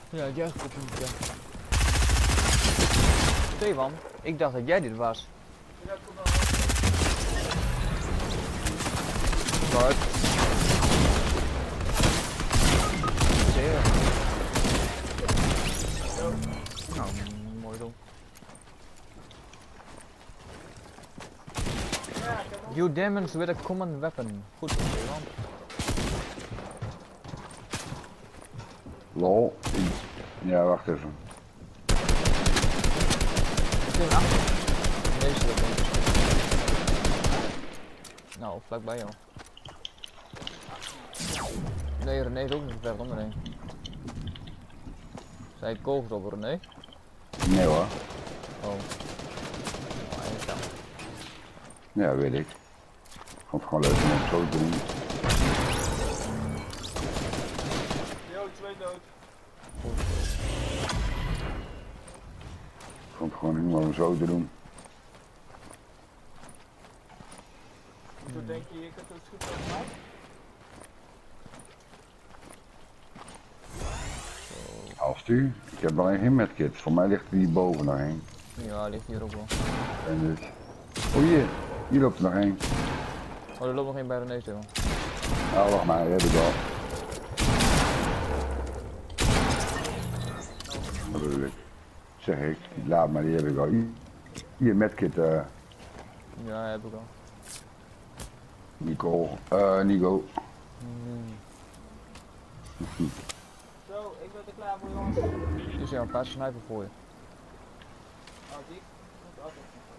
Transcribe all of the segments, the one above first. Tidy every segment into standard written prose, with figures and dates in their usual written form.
Ja, jij goed niet, ja. Stefan, ik dacht dat jij dit was. Wat? Zeer. Nou, mooi dan. You demons with a common weapon. Goed, Stefan. Lol. Ja, wacht even. Deze wel denk ik. Nou, vlakbij joh. Nee, René is ook niet ver onderheen. Zij kogels op René? Nee hoor. Oh. Nou, eigenlijk dan. Ja, weet ik. Vond het gewoon leuk om het zo te doen. Yo, 2 dood. Ik vond het gewoon helemaal om zo te doen. Toen denk je kunt het goed over mij? Als u, ik heb alleen geen medkit. Voor mij ligt er hier boven nog één. Ja, ligt hier ook wel. En dus. Oh hier loopt er nog één. Oh, er loopt nog één bij René stil. Nou, wacht maar, heb ik al. Dat bedoel ik. Zeg ik, laat maar, die heb ik al. Hier, medkit, Ja, heb ik al. Nico. Zo, ik ben er klaar voor jongens. Dus ja, een paar sniper voor je. Oh, die moet altijd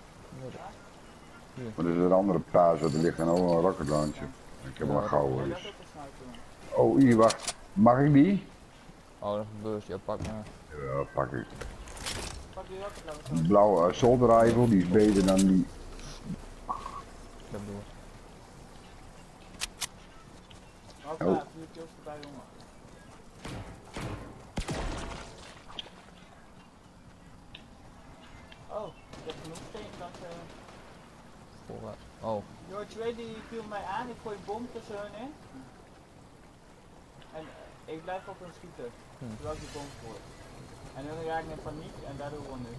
nog. Maar er is een andere paas, er ligt een rocket launcher. Ik heb hem al gouden. Dus. Oh, hier, wacht. Mag ik die? Oh, dat is een beurs, ja, pak maar. Ja, pak ik. Pak die rocket Die launcher. blauwe soldier rifle, die is beter dan die. Dat bedoel ik. Oh, klaar, nu kills voorbij jongen. Oh, ik heb genoeg steen dat Vooruit. Oh, Yo, 2 die viel mij aan, ik gooi een bom tussen hun in. En ik blijf op hun schieten, terwijl ik die bom gooi. En dan raak ik in paniek en daardoor won ik.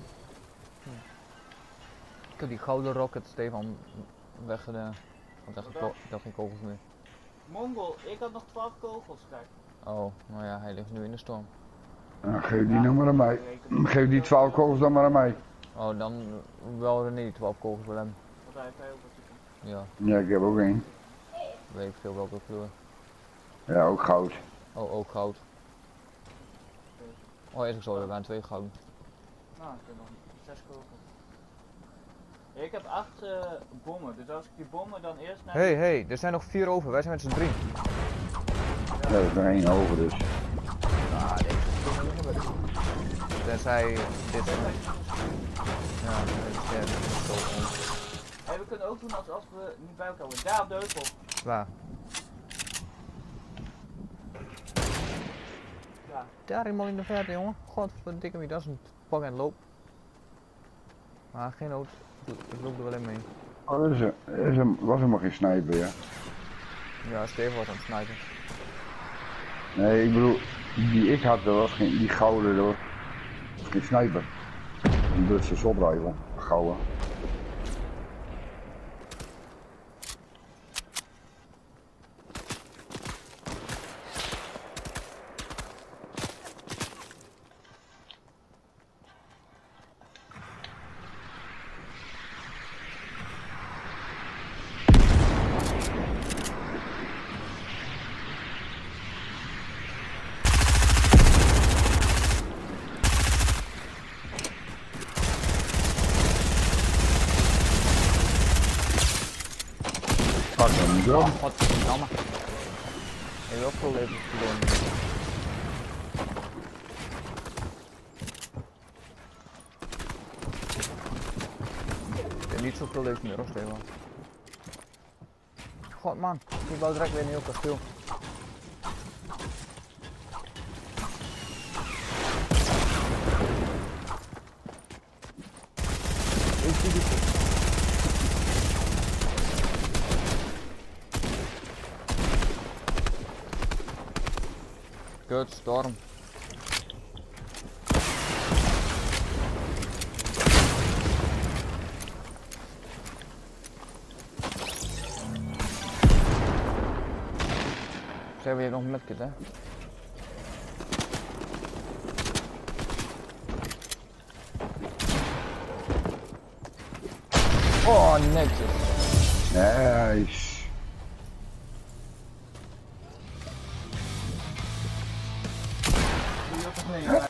ik heb die gouden rocket, Stefan, weggedaan. Want ik had geen kogels meer. Mongol, ik had nog 12 kogels, kijk. Oh, nou ja, hij ligt nu in de storm. Nou, geef die nou maar aan mij. Geef die 12 kogels dan maar aan mij. Oh, dan wel René die 12 kogels wil hem. Want hij heeft heel veel chicken. Ja, Ja, ik heb ook één. weet ik veel welke kleur. Ja, ook goud. Oh, ook goud. Oh, is ook zo, er waren 2 gouden. Nou, ik heb nog 6 kogels. Ja, ik heb 8 bommen, dus als ik die bommen dan eerst naar... Hey, er zijn nog 4 over, wij zijn met z'n 3. Ja, er is nog één over dus. Ah, deze kunnen we niet hebben. Tenzij dit is. Ja, dat is zo ons. Hey, we kunnen ook doen als we niet bij elkaar worden. Daar op de heuvel. Waar? Ja. Daar helemaal in de verte, jongen. Godverdikke me, dat is een pak en loop. Maar geen nood, ik loop er wel in mee. Oh, was helemaal geen sniper, ja. Ja, Steven was aan het snipen. Nee, ik bedoel, die ik had, dat was geen, die gouden, dat was geen sniper. Een Duitse soldrijvel, gouden. Pak hem niet Oh, op. godverdamme. Ik wil ook veel levens verloren. Ik heb niet zoveel levens meer, hoor, Steven. God man, ik bouw direct weer een heel kasteel. Ik zie die. Kut, storm. Ze hebben hier nog een medkit, hè? Oh, netjes. Nice. Doe je ook nog mee?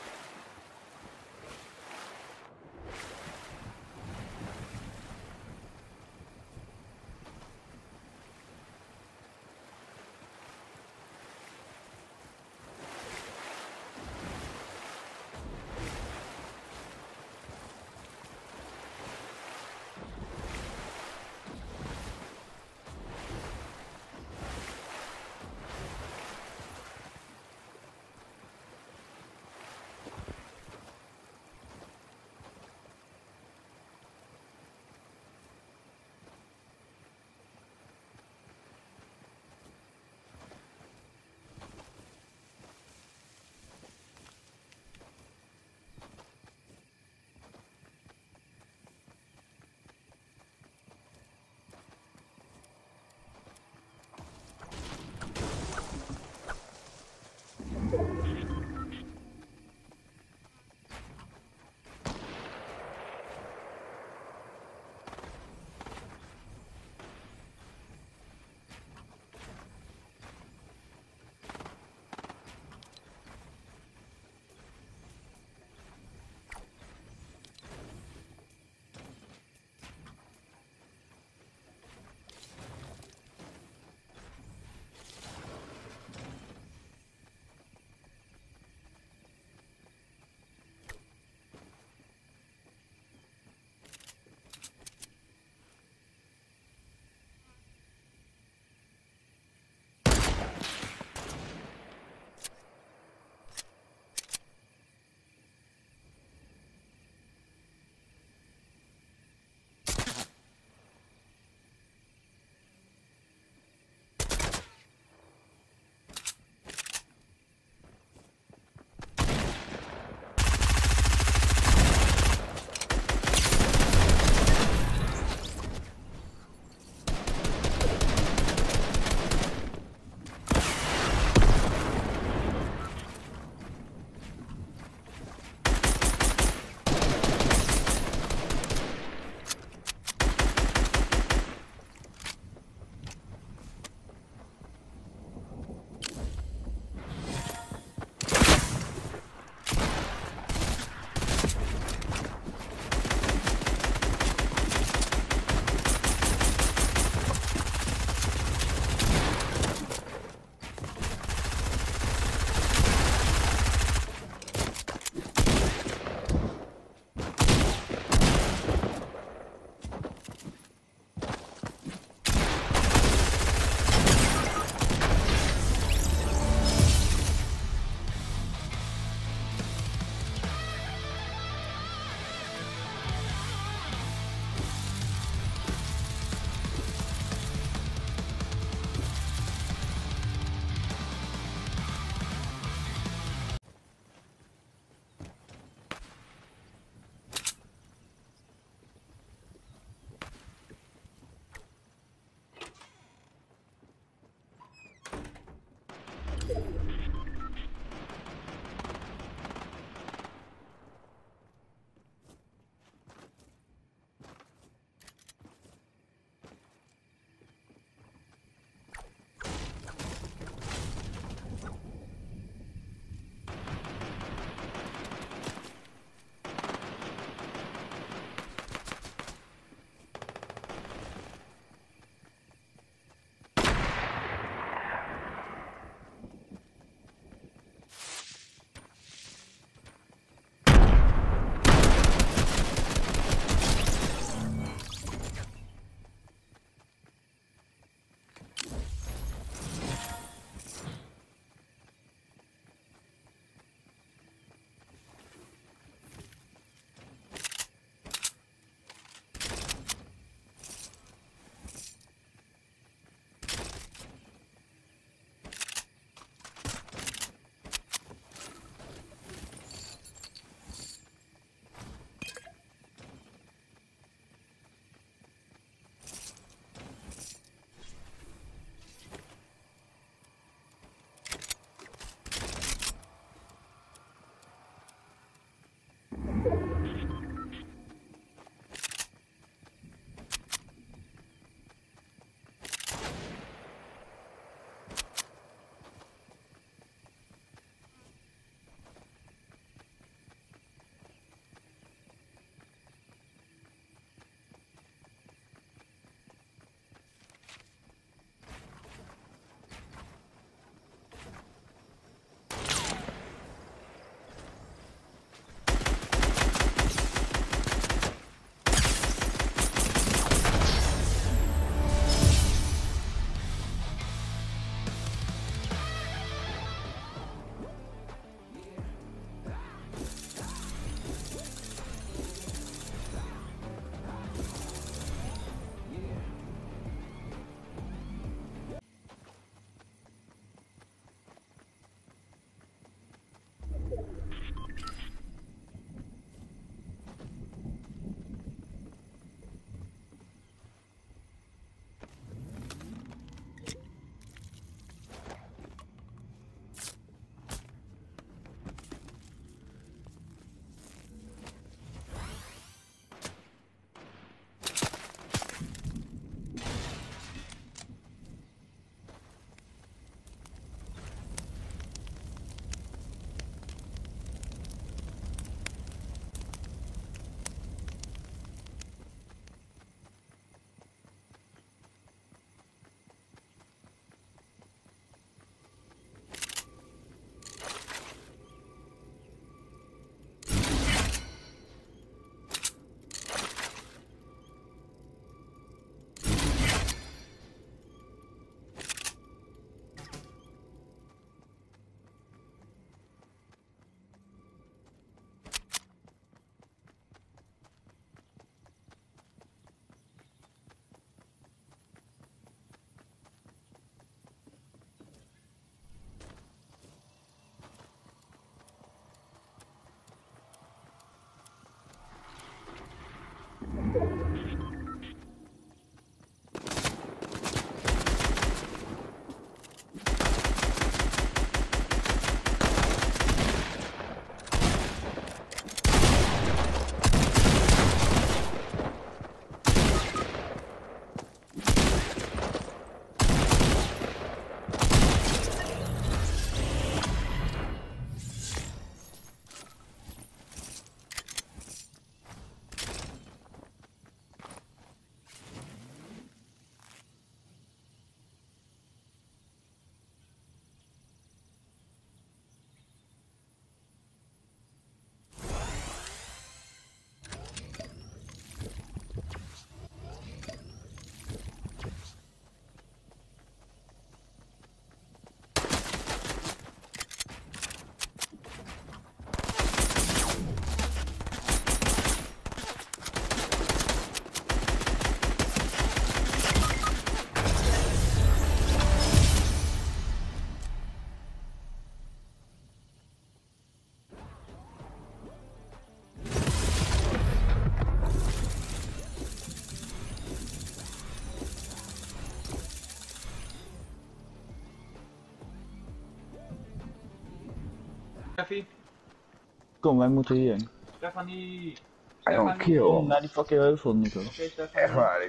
Steffi. Kom, wij moeten hierheen. Stefanie. I don't Stefanie. kill. Kom naar die fucking heuvel, Nico. Oké, Stefanie. Echt waar.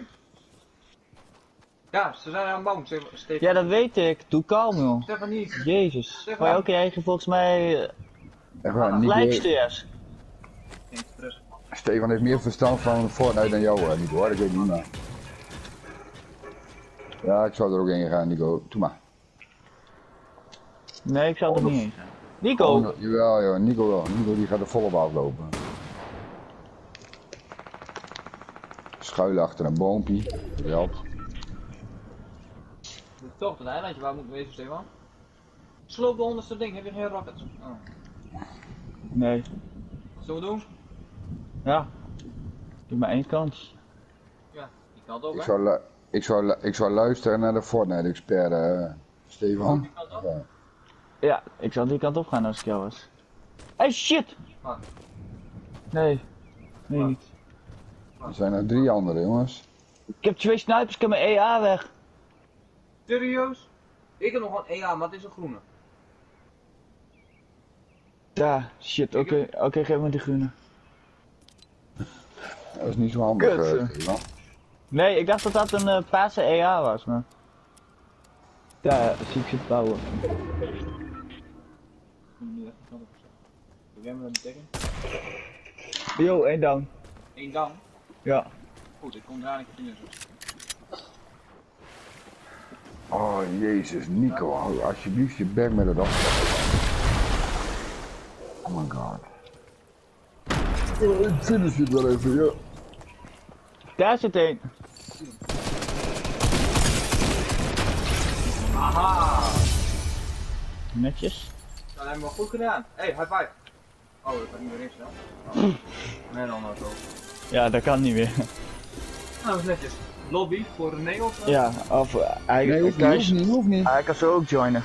Ja, ze zijn aan het bouwen. Stefanie. Ja, dat weet ik. Doe kalm, joh. Stefanie. Jezus. Zeg Maar maar. ook krijgen volgens mij Echt waar. Nico, lijksters. Geen stress. Stefan heeft meer verstand van Fortnite dan jou, Nico. Hoor. Ik weet niet meer. Ja, ik zou er ook in gaan, Nico. Doe maar. Nee, ik zou er niet heen gaan. Nico! Oh, jawel, joh. Nico wel. Nico die gaat er volop aflopen. Schuilen achter een boompje. Dat helpt. Dit is toch het eilandje waar we moeten wezen, Stefan. Sloop de 100ste ding, heb je geen rockets? Oh. Nee. Wat zullen we doen? Ja. Doe maar één kans. Ja, die kant ook, Ik hè? zou, ik zou luisteren naar de Fortnite-expert, Stefan. Die kant ook? Ja. Ja, ik zou die kant op gaan als ik jou was. Hey, shit! Waar? Nee. Nee, Wat? niet. Er zijn er 3 andere, jongens. Ik heb 2 snipers, ik heb mijn EA weg. Serieus? Ik heb nog een EA, maar het is een groene. Ja, shit, oké, geef me die groene. Dat is niet zo handig, Kut, Stefan. Nee, ik dacht dat dat een paarse EA was, maar... Ja, zie ik ze bouwen. Ik moet niet echt de kant op zetten. Wil jij me dat betekenen? Yo, 1 down. 1 down. Ja. Goed, ik kom daar een keer in. Oh, jezus, Nico. Hou alsjeblieft je bek met het afstappen. Oh my god. Ik finish het wel even, ja. Daar zit 1. Aha! Netjes. Dat hebben we goed gedaan. Hey, high five. Oh, dat kan niet meer in snel. Oh. Nee, dan maar zo. Ja, dat kan niet meer. Nou, dat is netjes. Lobby voor René of zo? Ja, of hij, Nee, hoeft niet. hij kan zo ook joinen.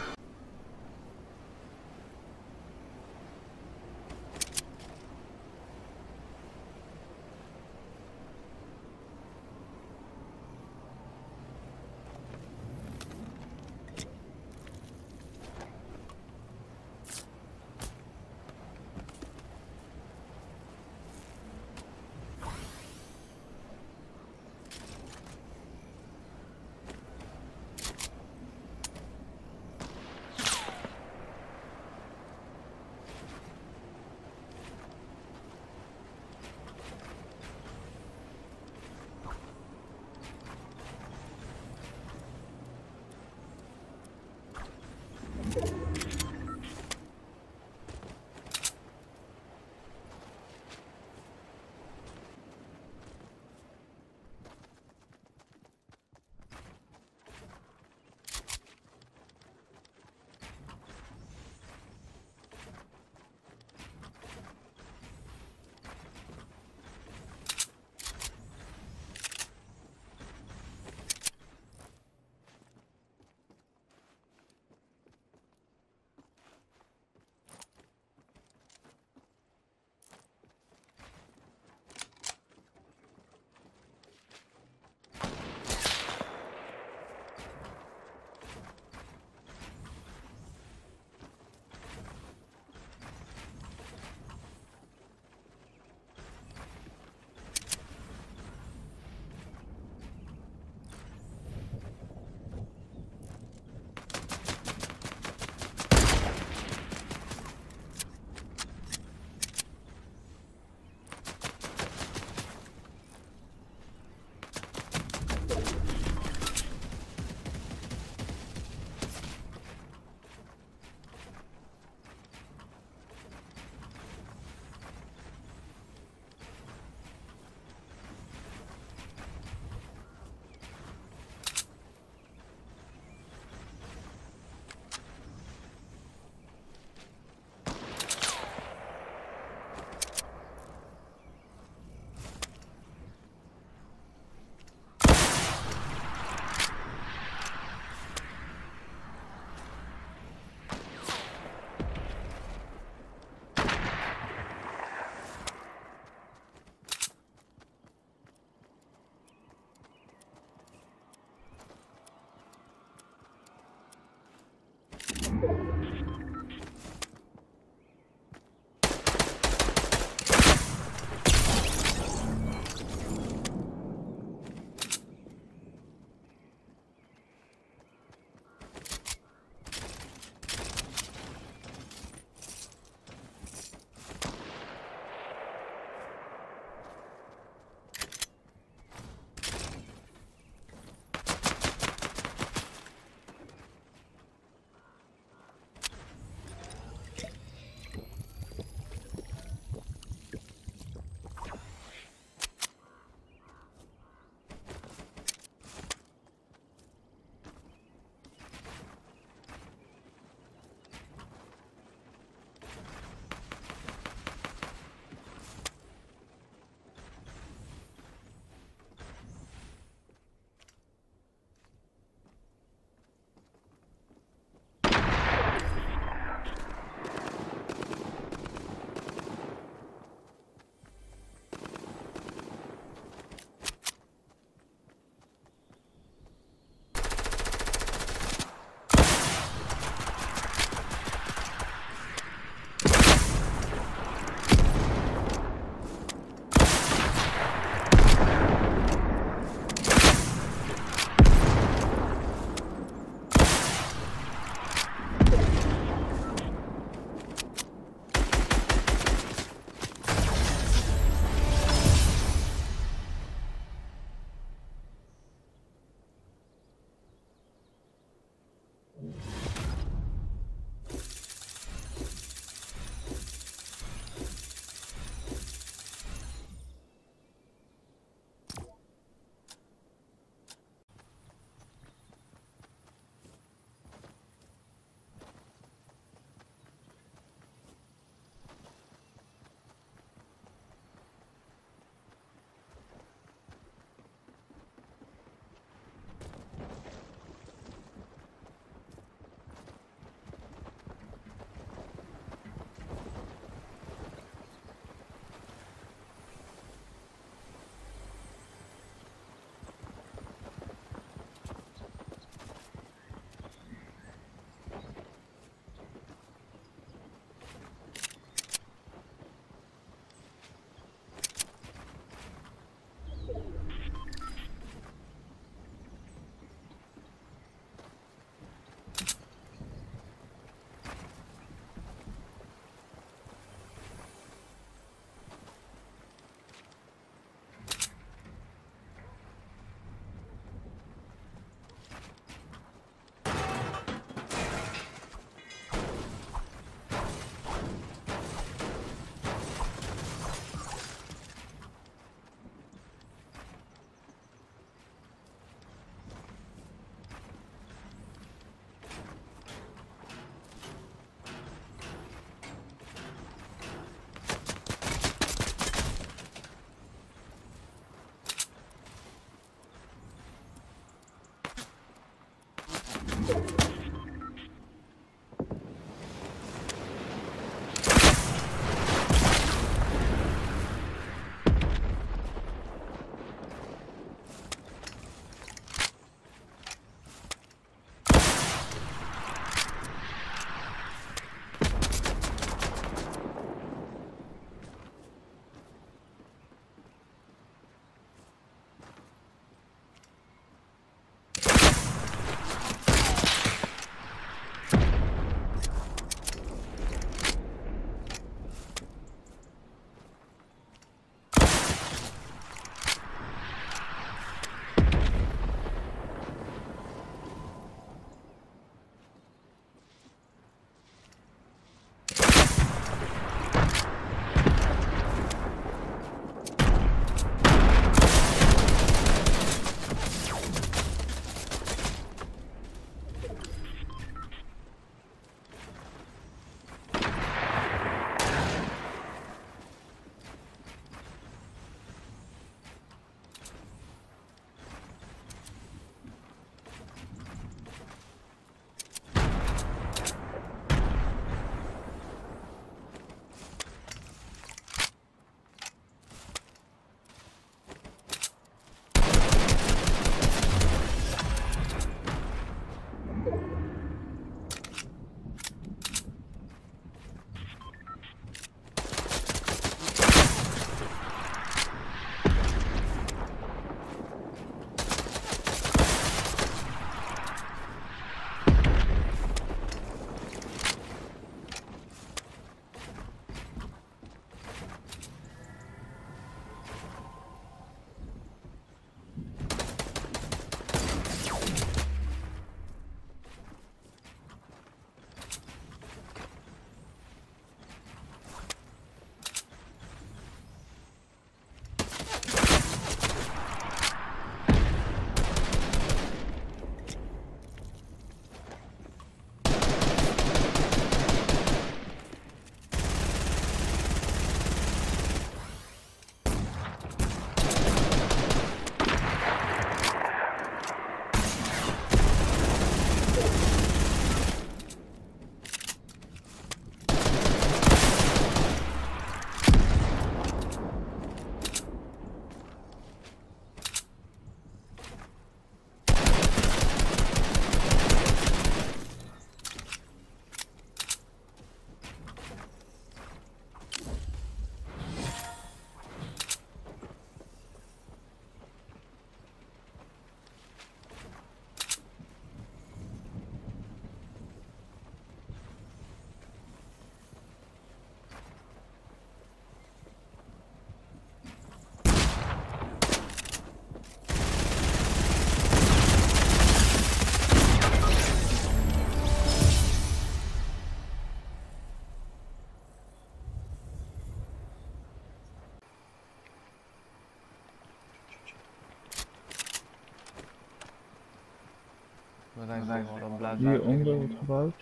We zijn gewoon dan blijft Hieronder wordt gebouwd.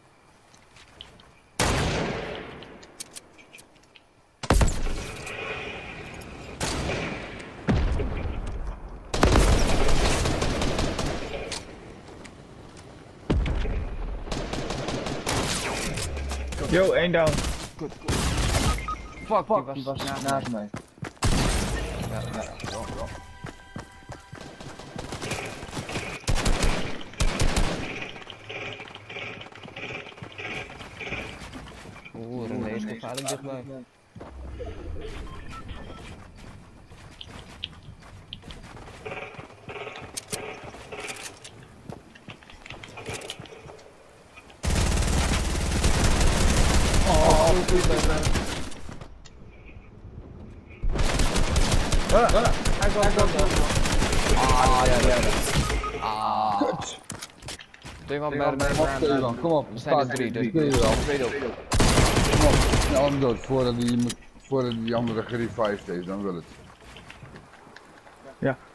Yo, 1 down. Fuck, die was naast mij. Ja. Oeh, René is gevaarlijk dichtbij. Hij Kut! Twee man bij de Stefan, kom op. We zijn er 3, dus kun je wel. tweede op. Kom op, snel hem dood voordat die andere gerevived heeft, dan wil het. Ja.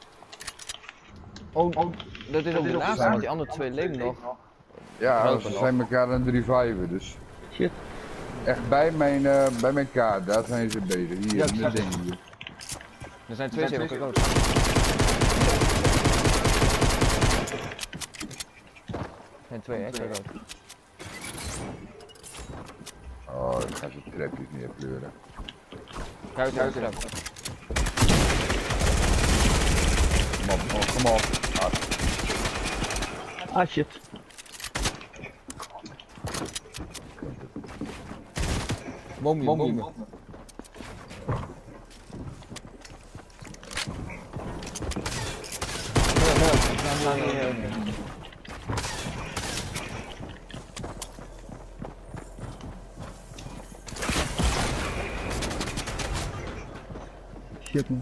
Oh, dat is ook de laatste, want die andere twee leven nog. Ja, ze zijn elkaar aan het reviven, dus. Shit. Echt bij mijn kaart, daar zijn ze bezig. Hier, in de ding hier. Er zijn twee zeven rood. En twee, hè, twee rood. Oh, dan gaan ze trapjes neerpleuren. Kuit, Kom op. Ah shit. Boom. Shit man.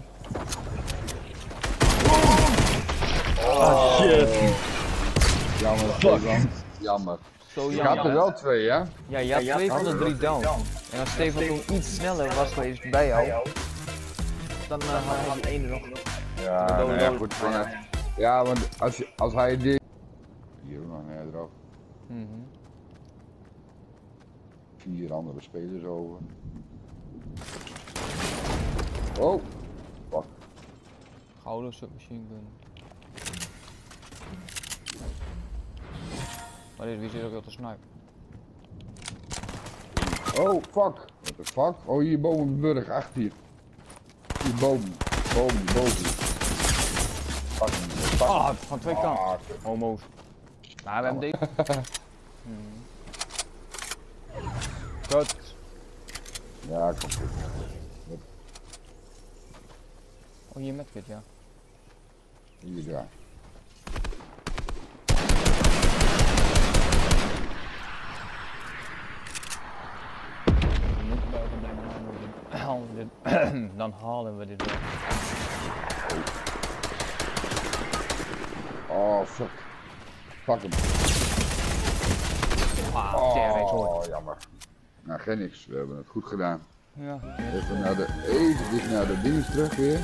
Ah shit. Jammer, Stefan. Jammer. Zo Je had er wel twee, hè? Ja, je had 2 van de 3 down. En als Stefan toen iets sneller was geweest bij jou, dan had hij die ene nog. Ja, nou ja, goed. Ja, want als hij dit... Hier nog nee, erop. 4 andere spelers over. Oh! Fuck. Gouden submachine gun. Maar wie zit ook wel te snipen? Oh, fuck. What the fuck? Oh, hier boven de burg, achter hier. Hier boven. Boven. Fuck. Ah, van twee kanten. Homo's. Nou, we hebben deze. Goed. Ja, kom goed. Oh, hier met ja. Hier, ja. Dan halen we dit wel. Oh, fuck. Fuck hem. Oh, jammer. Nou, geen niks. We hebben het goed gedaan. Ja. Even naar de dingen terug weer.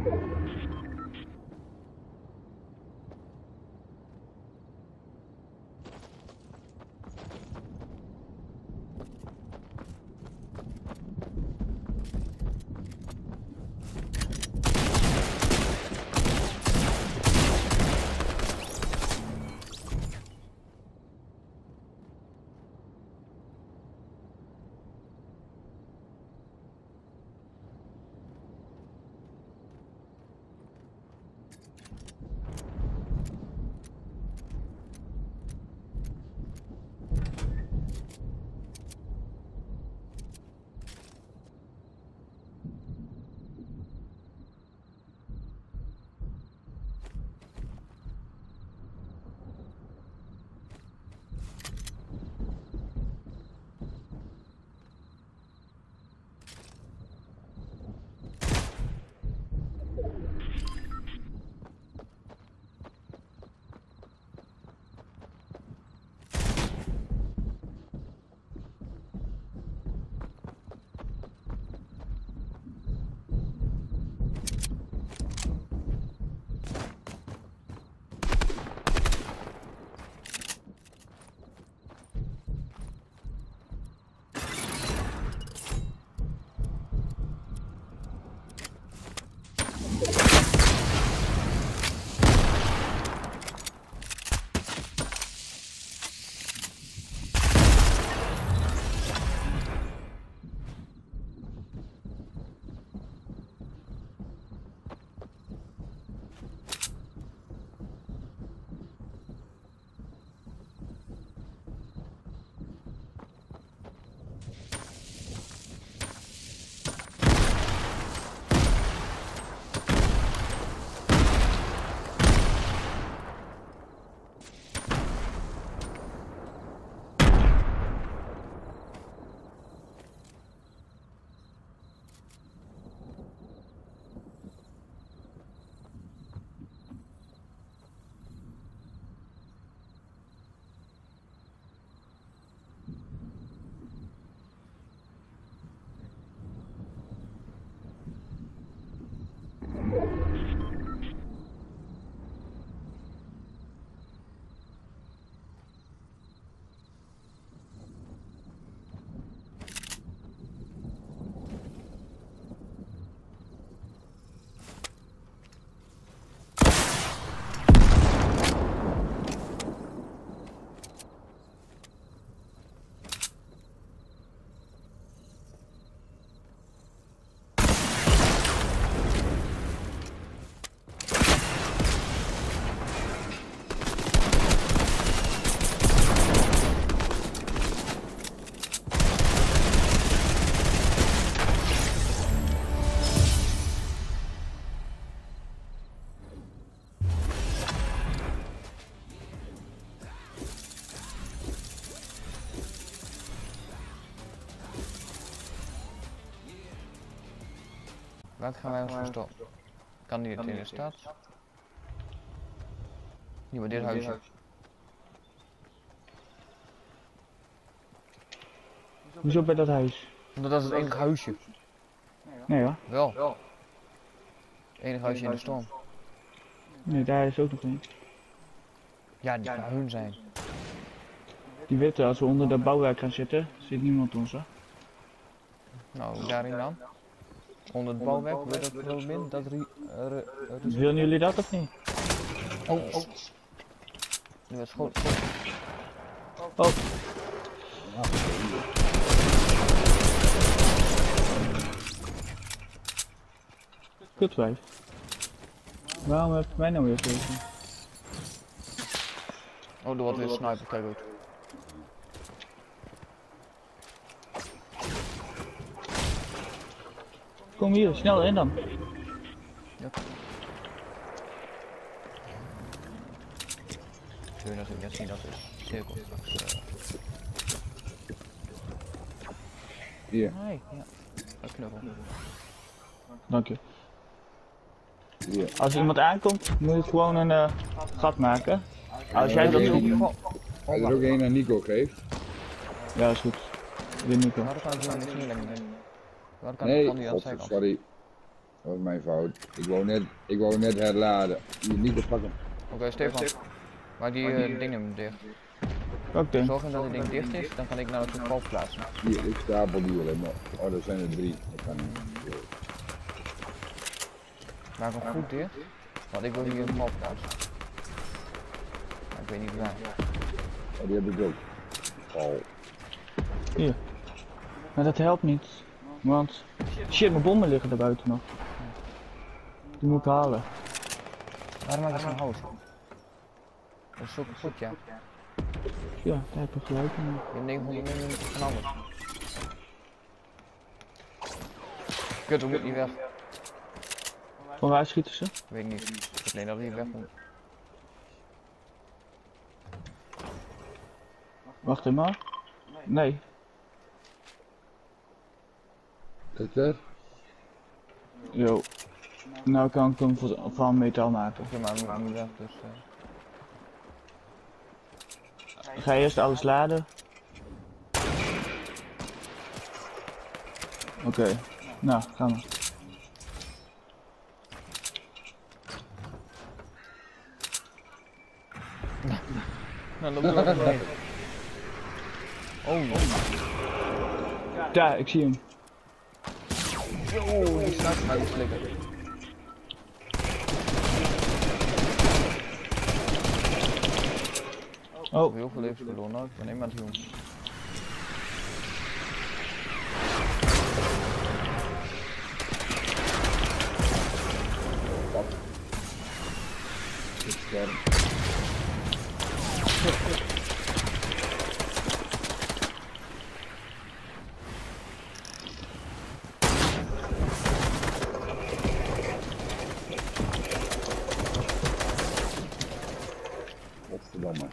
Waar gaan wij ons verstoppen? Kan niet in de stad? Niet bij dit huisje. Hoezo bij dat huis? Omdat dat is het enige huisje. Nee hoor. Wel. Het enige huisje in de storm. Nee, daar is ook nog een. Ja, die kan hun zijn. Die weten, als we onder dat bouwwerk gaan zitten, zit niemand ons hoor. Nou, daarin dan? Onder het bouwwerk, wil dat wel min? Dat Willen jullie dat of niet? Oh. Nu was schoot. Oh. Kutwijf. Waarom heeft mij nou weer tegen? Oh, er wordt weer sniper, kijk uit. Kom hier, snel in dan. Ja. Zul je natuurlijk net zien dat de cirkel straks... Hier. Nee, ja. Dat knuffel. Dank je. Hier. Als iemand aankomt, moet je gewoon een gat maken. Als jij dat doet... Hij er ook een aan Nico geeft. Ja, is goed. Weer Nico. Waarom kan ik hier niks neerleggen? Waarom kan Nee, ik niet aan de zijkant? sorry. Dat was mijn fout. Ik wou net herladen. Hier, niet te pakken. Oké, Stefan. Maak die dingen dicht. Welk ding? Zorg dat het ding dicht is, dan kan ik nou het verkoop plaatsen. Hier, ik stapel die wel. Oh, er zijn er 3. Dat kan niet. Maak hem goed dicht, want ik wil hier een verkoop plaatsen. Maar ik weet niet waar. Oh, die heb ik ook. Oh. Hier. Maar dat helpt niet. Want... Shit, mijn bommen liggen er buiten nog. Die moet ik halen. Waarom maak je zo'n hout? Dat is zo goed, ja. Ja, daar heb ik gelijk in. Je hebt 900 mm van alles. Kut, we moeten niet weg. Van waar schieten ze? Ik weet niet. Ik weet alleen dat hij weg moet. Wacht even maar. Nee. Kijk daar. Yo. Nou kan ik hem van metaal maken. Oké, maar hij moet niet weg, dus... Ga eerst alles laden. Oké. Nou, gaan we. Nou, loop er ook mee. Oh. Daar, ik zie hem. Yo, die straks gaat iets slikken. Oh. Heel veel levens verloren, nou, ik ben helemaal aan het doen. Godverdamme.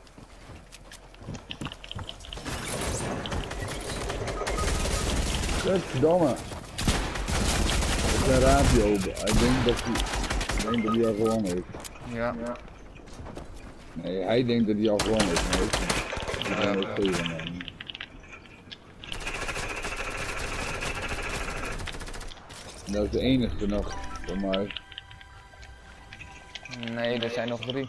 Godverdamme. Ik ben raampje open. Ik denk dat hij al gewonnen heeft. Ja. Nee, hij denkt dat hij al gewonnen heeft. Maar ik ben ook tegen hem. Dat is de enige nog voor mij. Nee, er zijn nog 3.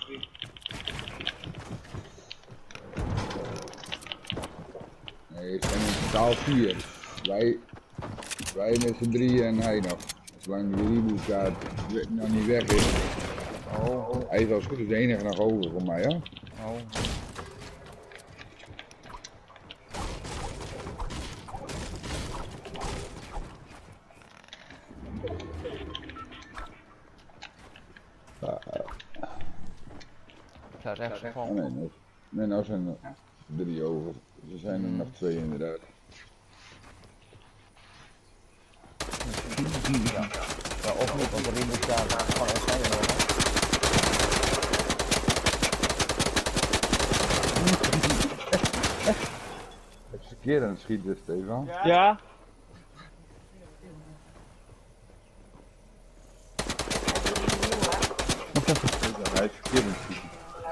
Nee, het zijn in totaal 4. Wij met z'n 3 en hij nog. Zolang de rebootkaart nog niet weg is. Oh. Hij is als goed als de enige nog over voor mij, hoor. Oh. Ik zou het echt zo Oh, van. nee, nou zijn er 3 over. Dus er zijn er nog 2 inderdaad. Ja, of niet, want de reboot daar gewoon echt zijn er nog. Het is verkeerd aan het schieten, Stefan. Ja? Hij is verkeerd aan het schieten.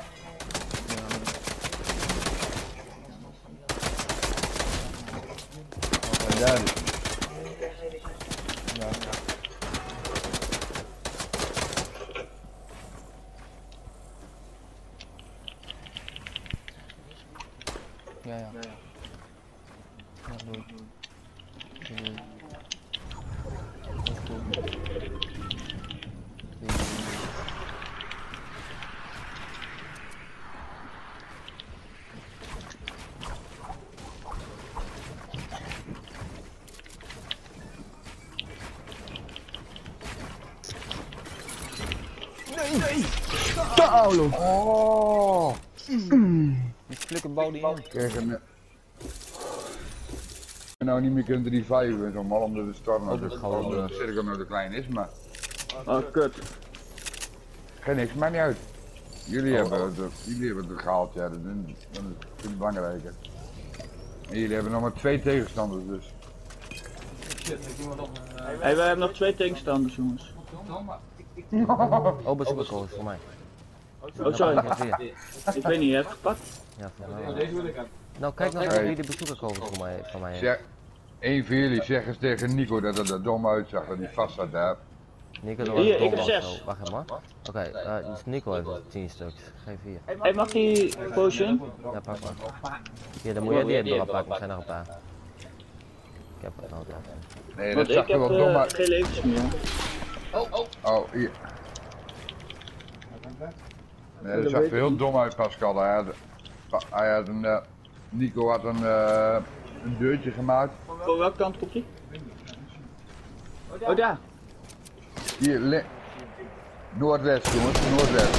En daar is hij. Ja, ja. Ja, doe ik. Doe ik. Dat is goed. Doe ik. Paulo! Oh! Die flikker bouw die in. Kijk, en nou niet meer kunt reviven en zo, maar omdat de storm nou de cirkel nou te klein is, maar Oh, kut. geen niks, maakt niet uit. Jullie hebben het gehaald, ja, dat is het belangrijke. En jullie hebben nog maar 2 tegenstanders, dus. Hey, we hebben nog 2 tegenstanders, jongens. Oh, bezoekercode voor mij. Oh, sorry. Ja, Ik weet niet, heb je het gepakt? ja, voor mij. Nou, kijk nog even wie de bezoekercode voor mij heeft. Zeg, één van jullie zeg eens tegen Nico dat het er dom uitzag, dat hij vast zat daar. Nico, er Hier, was ik heb dom 6. of zo. Wacht even, man. Oké, dus Nico heeft er 10 stuks. Geef hier. Hey, mag die potion? Ja, pak maar. Hier, dan moet jij die erop pakken, er zijn nog een paar. Ik heb het altijd. Nee, dat Want zag ik er heb wel dom uit. geen levens meer. Oh, hier. Nee, dat zag er heel dom uit, Pascal. Hij had een, Nico had een deurtje gemaakt. Voor welke kant komt die? Oh, daar. Hier, noordwest jongens, noordwest.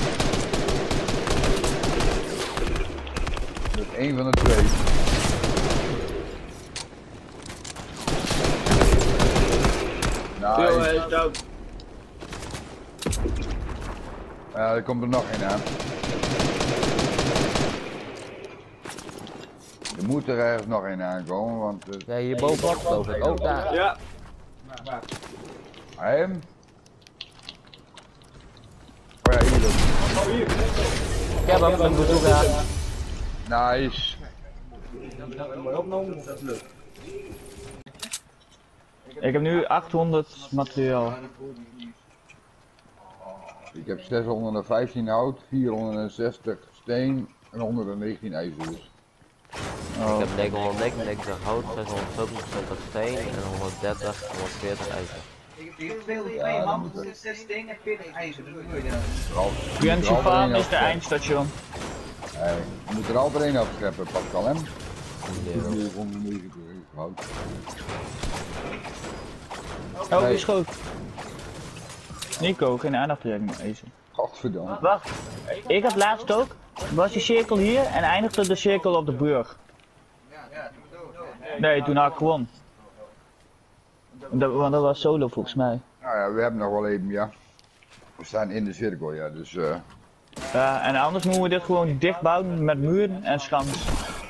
Dat is één van de twee. Yo, hij Nice. is dood. Er komt er nog één aan. Er moet er ergens nog één aankomen, want... Ja, hier bovenop geloof ik. Oh, daar. Ja. Hem? Oh ja, hier ook. Ik heb hem, een bazooka. Nice. Ik heb nu 800 materiaal. Ik heb 615 hout, 460 steen en 119 ijzer dus. Ik heb 999 hout, 670 steen en 130, 140 ijzer. Ik heb 202 man, 6 steen en 40 ijzer. Dat doe je dan. Gwency Farm is de eindstation. Hey, je moet er altijd één afscheppen, Pascal hem. Nee, 190 hout. Oh, Nee. die schoot. Nico, geen aandacht voor deze. Godverdomme. Wacht, ik had laatst ook. Was die cirkel hier en eindigde de cirkel op de brug. Nee, toen had ik gewonnen. Want dat was solo volgens mij. Nou ja, we hebben nog wel even, ja. We staan in de cirkel, ja, dus Ja, en anders moeten we dit gewoon dicht bouwen met muren en schans.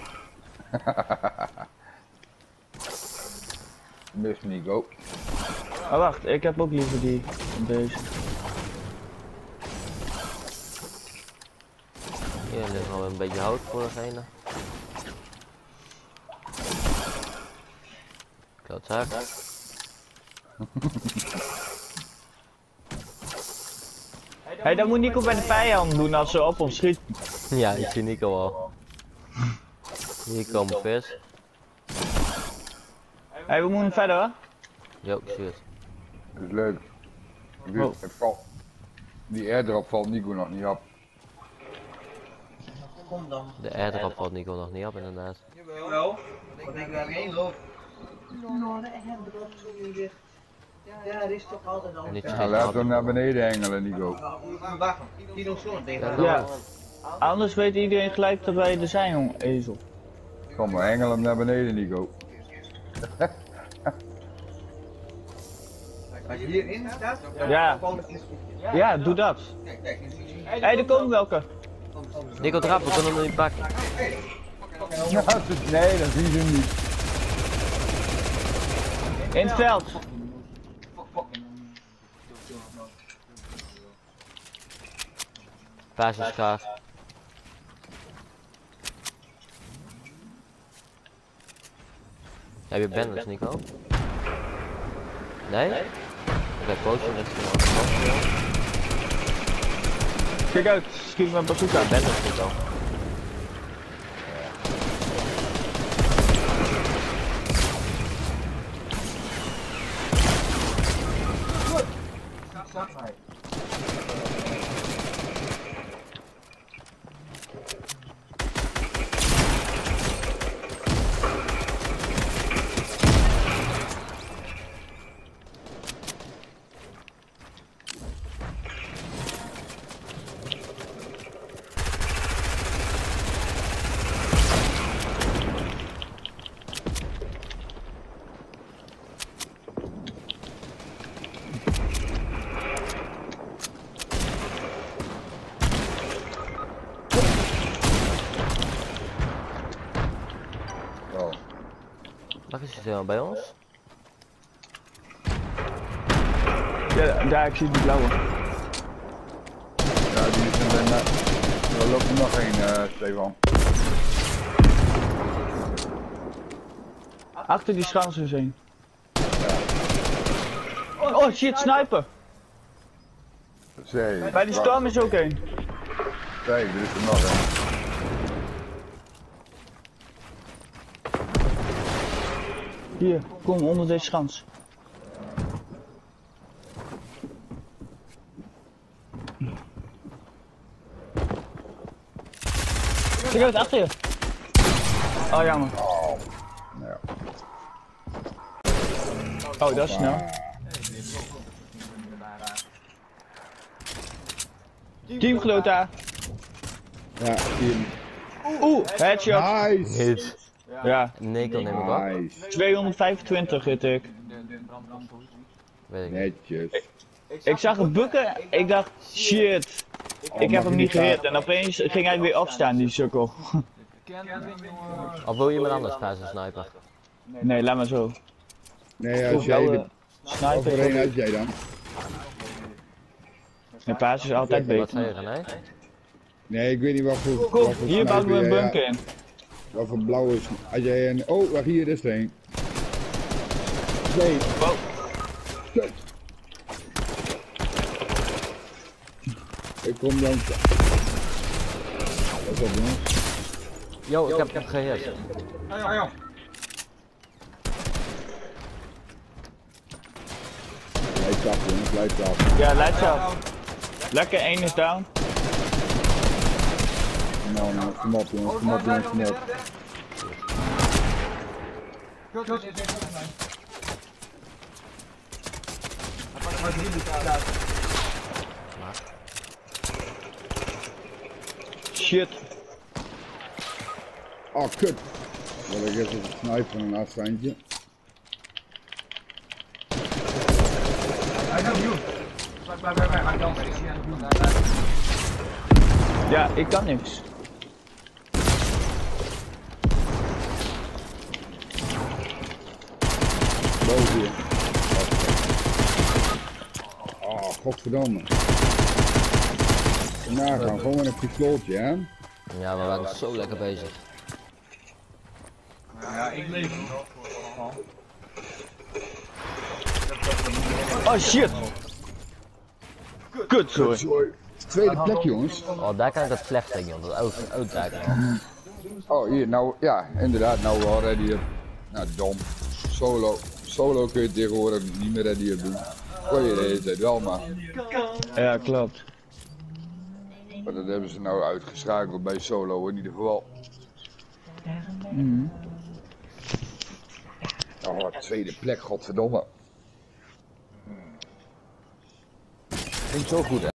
mis Nico. Oh wacht, ik heb ook liever die deze. hier ligt al een beetje hout voor degene. Klootzak. Hey, dat moet Nico bij de vijand doen als ze op ons schieten. Ja, ik zie Nico al. Hier komen vis. Hey, we moeten verder hoor. Jo, ik zie het. Dat is leuk. Oh. Die airdrop valt Nico nog niet op. Kom dan. De airdrop valt Nico nog niet op inderdaad. Jawel. Want ik heb geen geloof. Nou, de airdrop zo nu dicht. Ja, dat is toch altijd al. Niet Ja, geen laten we hem hap. naar beneden hengelen, Nico. Wacht, die nog zo tegen. Ja. Anders weet iedereen gelijk dat wij er zijn, jong, ezel. Kom maar, hengel hem naar beneden, Nico. Als je hierin staat, Ja. Ja, doe dat. kijk, kijk. Hey, er komen welke. Nico trap, we kunnen hem niet pakken. Nee, dat zie je niet. In het veld. Basiskaart. Heb je bandits, Nico? Nee? Oké, potion is er nog. Kijk uit, schiet met bazooka. Bandits, Nico. Oh. Wacht eens, is hij al bij ons? Ja, daar, ik zie die blauwe. Ja, die is er loopt er nog één, Stefan. Achter die schansen heen. Oh shit, sniper! Zee. Bij die storm is ook één. Kijk, er is er nog een. Hier, kom onder deze schans. Kijk uit, achter je. Oh, jammer. Nou ja. Oh, dat is snel. Teamgenoot daar. Ja, team. Oeh, headshot. Nice. Hit. Ja, Nikkel neem ik op. Nice. 225 hit ik. Weet ik niet. Netjes. Ik zag hem bukken, ik dacht, shit. Ik heb hem niet gehit en opeens ging hij weer opstaan, die sukkel. Of wil je iemand anders paas een sniper? Nee, laat maar zo. Nee, als Jouw jij de sniper. overheen had jij dan? De paas is altijd Wat beter. zei je, René? Nee, ik weet niet wat voor. Kom, wat voor hier bouwen we een sniper jij bunker in. had. Wat voor blauwe. Als jij een. Oh, wacht, hier is er een. Nee. Wow. Kut. Ik kom dan. Wat is dat, jongens? Yo, ik heb hem gehit. Blijf af, jongens, blijf af. Ja, leidt af. Lekker, één is down. Nou, kom op, jongens, kom op, jongens, kom op. Shit. Oh, kut. Wil ik even snipen van een afstandje. Ja, ik kan niks. Boven hier. Oh, godverdomme. Nagaan, gewoon met een pistooltje, hè? Ja, we waren zo lekker bezig. Oh shit. Kut, sorry. Tweede plek, jongens. Oh, daar kan ik het slecht tegen, want dat uitdaken. Oh, hier, nou, ja, inderdaad, nou wel ready up. Nou, dom. Solo kun je tegenwoordig niet meer ready up doen. Kon je de hele tijd wel, maar. Ja, klopt. Maar dat hebben ze nou uitgeschakeld bij solo in ieder geval. Oh, tweede plek, godverdomme. Ging zo goed, hè?